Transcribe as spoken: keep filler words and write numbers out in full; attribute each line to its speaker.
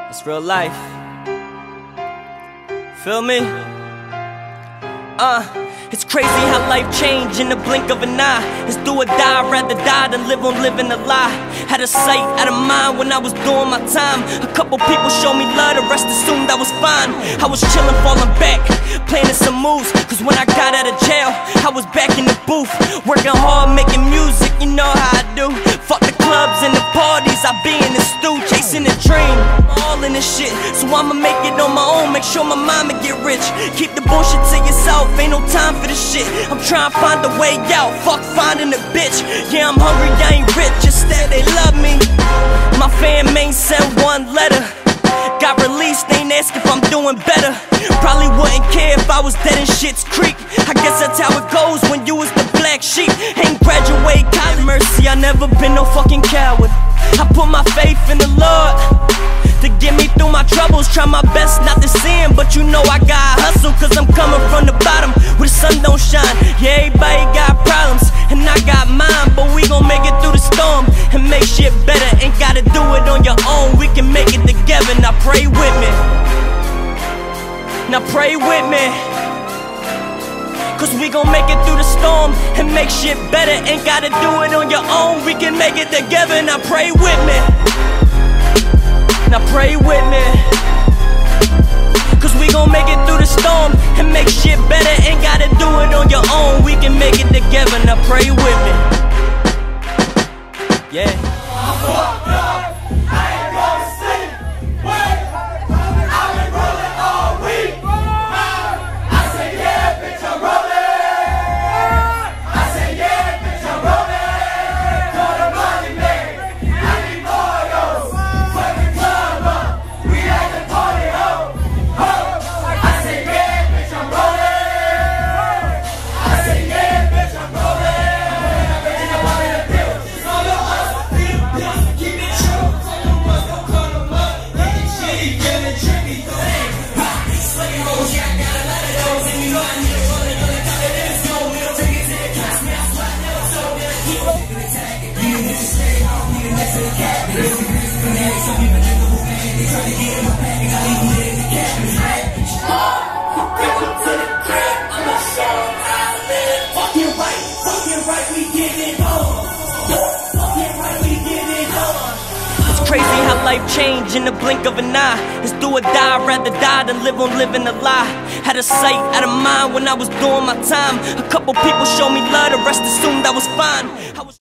Speaker 1: It's real life. Feel me? Uh, it's crazy how life changed in the blink of an eye. It's do or die, I'd rather die than live on living a lie. Had a sight, out of mind when I was doing my time. A couple people showed me love, the rest assumed I was fine. I was chillin', falling back, planning some moves. Cause when I got out of jail, I was back in the booth, working hard, making music, you know how I do. Fuck the clubs and the parties, I be in the stew, chasing a dream. All in this shit, so I'ma make it on my own. Make sure my mama get rich. Keep the bullshit to yourself, ain't no time for this shit. I'm trying to find a way out, fuck finding a bitch. Yeah, I'm hungry, I ain't rich, just that they love me. My fan ain't sent one letter. Got released, ain't ask if I'm doing better. Probably wouldn't care if I was dead in Shit's Creek. I guess that's how it goes when you was the black sheep. Ain't graduate college, mercy, I never been no fucking coward. I put my faith in the Lord to get me through my troubles. Try my best not to sin, but you know I gotta hustle. Cause I'm coming from the bottom where the sun don't shine. Yeah, everybody got problems, and I got mine. But we gon' make it through the storm and make shit better. Ain't gotta do it on your own, we can make it together. Now pray with me, now pray with me, cause we gon' make it through the storm and make shit better. Ain't gotta do it on your own, we can make it together. Now pray with me, now pray with me, cause we gon' make it through the storm and make shit better. Ain't gotta do it on your own, we can make it together. Now pray with me. Yeah. It's crazy how life changed in the blink of an eye. It's do or die, I'd rather die than live on living a lie. Had a sight, out of mind when I was doing my time. A couple people showed me love, the rest assumed I was fine. I was